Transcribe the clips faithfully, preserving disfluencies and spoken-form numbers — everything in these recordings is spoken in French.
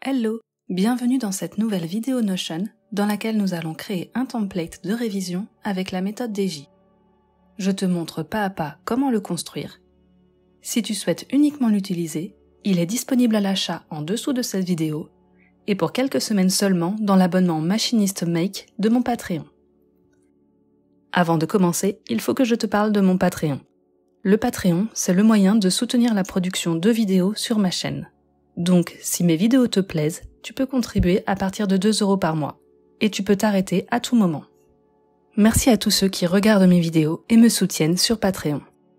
Hello! Bienvenue dans cette nouvelle vidéo Notion dans laquelle nous allons créer un template de révision avec la méthode D J. Je te montre pas à pas comment le construire. Si tu souhaites uniquement l'utiliser, il est disponible à l'achat en dessous de cette vidéo et pour quelques semaines seulement dans l'abonnement Machinist Make de mon Patreon. Avant de commencer, il faut que je te parle de mon Patreon. Le Patreon, c'est le moyen de soutenir la production de vidéos sur ma chaîne. Donc, si mes vidéos te plaisent, tu peux contribuer à partir de deux euros par mois. Et tu peux t'arrêter à tout moment. Merci à tous ceux qui regardent mes vidéos et me soutiennent sur Patreon.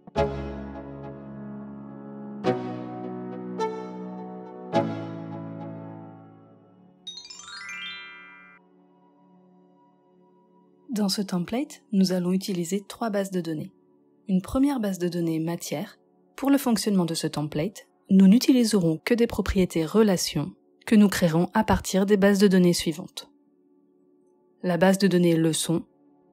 Dans ce template, nous allons utiliser trois bases de données. Une première base de données matière. Pour le fonctionnement de ce template, nous n'utiliserons que des propriétés relations que nous créerons à partir des bases de données suivantes. La base de données leçon.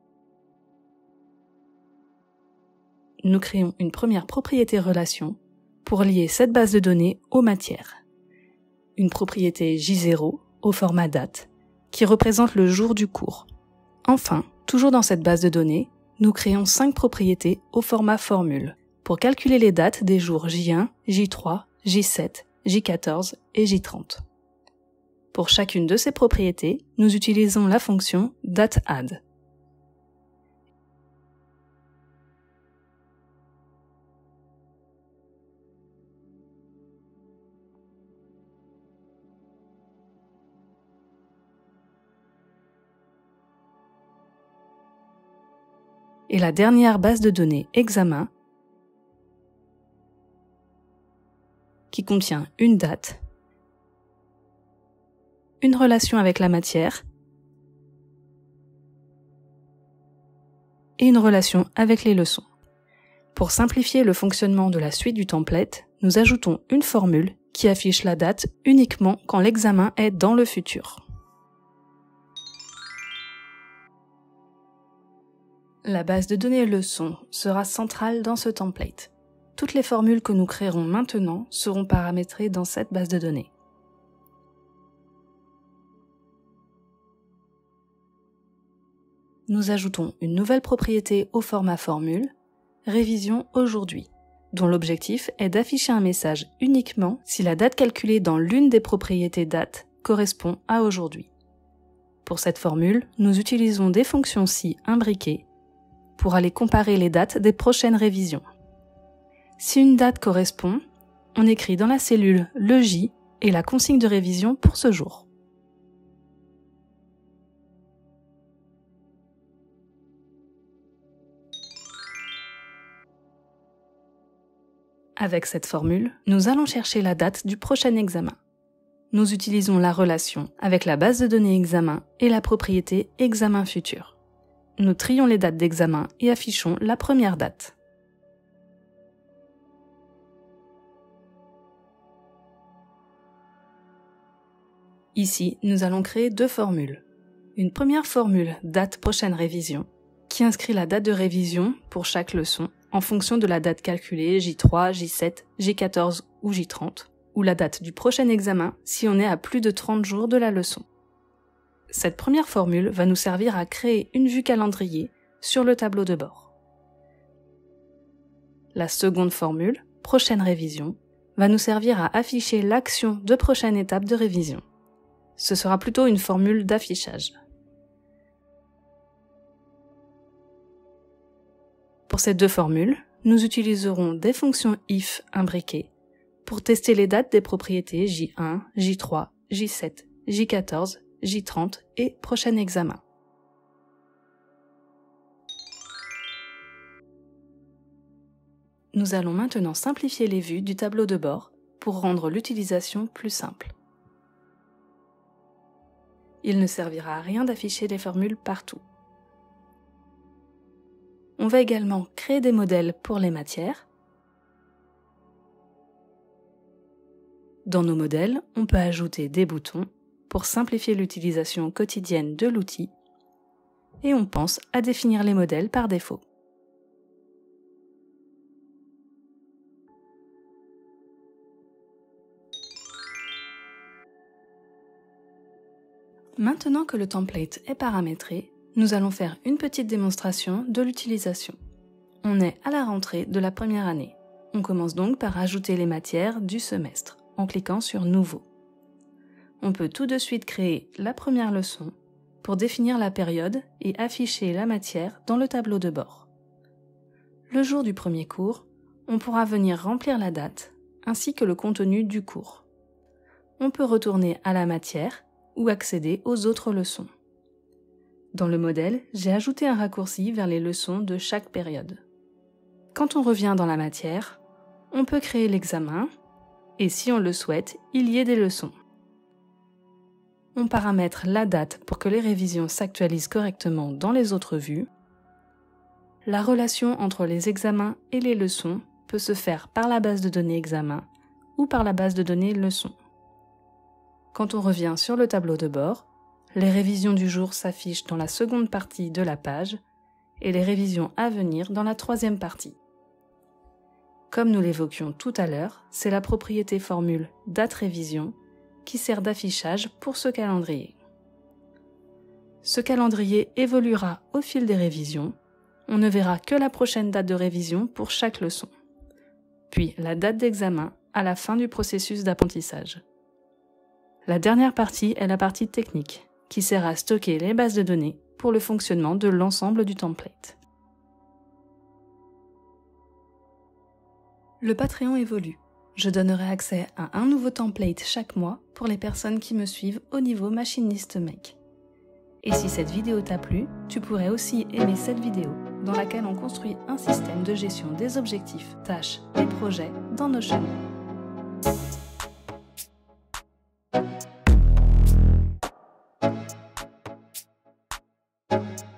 Nous créons une première propriété relation pour lier cette base de données aux matières. Une propriété J zéro au format date qui représente le jour du cours. Enfin, toujours dans cette base de données, nous créons cinq propriétés au format formule pour calculer les dates des jours J un, J trois, J sept, J quatorze et J trente. Pour chacune de ces propriétés, nous utilisons la fonction dateAdd. Et la dernière base de données examen qui contient une date, une relation avec la matière et une relation avec les leçons. Pour simplifier le fonctionnement de la suite du template, nous ajoutons une formule qui affiche la date uniquement quand l'examen est dans le futur. La base de données leçon sera centrale dans ce template. Toutes les formules que nous créerons maintenant seront paramétrées dans cette base de données. Nous ajoutons une nouvelle propriété au format formule, révision aujourd'hui, dont l'objectif est d'afficher un message uniquement si la date calculée dans l'une des propriétés date correspond à aujourd'hui. Pour cette formule, nous utilisons des fonctions si imbriquées pour aller comparer les dates des prochaines révisions. Si une date correspond, on écrit dans la cellule le J et la consigne de révision pour ce jour. Avec cette formule, nous allons chercher la date du prochain examen. Nous utilisons la relation avec la base de données examen et la propriété examen futur. Nous trions les dates d'examen et affichons la première date. Ici, nous allons créer deux formules. Une première formule date prochaine révision, qui inscrit la date de révision pour chaque leçon en fonction de la date calculée J trois, J sept, J quatorze ou J trente, ou la date du prochain examen si on est à plus de trente jours de la leçon. Cette première formule va nous servir à créer une vue calendrier sur le tableau de bord. La seconde formule, prochaine révision, va nous servir à afficher l'action de prochaine étape de révision. Ce sera plutôt une formule d'affichage. Pour ces deux formules, nous utiliserons des fonctions if imbriquées pour tester les dates des propriétés J un, J trois, J sept, J quatorze, J trente et prochain examen. Nous allons maintenant simplifier les vues du tableau de bord pour rendre l'utilisation plus simple. Il ne servira à rien d'afficher les formules partout. On va également créer des modèles pour les matières. Dans nos modèles, on peut ajouter des boutons pour simplifier l'utilisation quotidienne de l'outil. Et on pense à définir les modèles par défaut. Maintenant que le template est paramétré, nous allons faire une petite démonstration de l'utilisation. On est à la rentrée de la première année. On commence donc par ajouter les matières du semestre en cliquant sur « Nouveau ». On peut tout de suite créer la première leçon pour définir la période et afficher la matière dans le tableau de bord. Le jour du premier cours, on pourra venir remplir la date ainsi que le contenu du cours. On peut retourner à la matière ou accéder aux autres leçons. Dans le modèle, j'ai ajouté un raccourci vers les leçons de chaque période. Quand on revient dans la matière, on peut créer l'examen et si on le souhaite, il y ait des leçons. On paramètre la date pour que les révisions s'actualisent correctement dans les autres vues. La relation entre les examens et les leçons peut se faire par la base de données examen ou par la base de données leçons. Quand on revient sur le tableau de bord, les révisions du jour s'affichent dans la seconde partie de la page et les révisions à venir dans la troisième partie. Comme nous l'évoquions tout à l'heure, c'est la propriété formule date révision qui sert d'affichage pour ce calendrier. Ce calendrier évoluera au fil des révisions. On ne verra que la prochaine date de révision pour chaque leçon, puis la date d'examen à la fin du processus d'apprentissage. La dernière partie est la partie technique, qui sert à stocker les bases de données pour le fonctionnement de l'ensemble du template. Le Patreon évolue. Je donnerai accès à un nouveau template chaque mois pour les personnes qui me suivent au niveau machiniste mec. Et si cette vidéo t'a plu, tu pourrais aussi aimer cette vidéo dans laquelle on construit un système de gestion des objectifs, tâches et projets dans Notion. Thank you.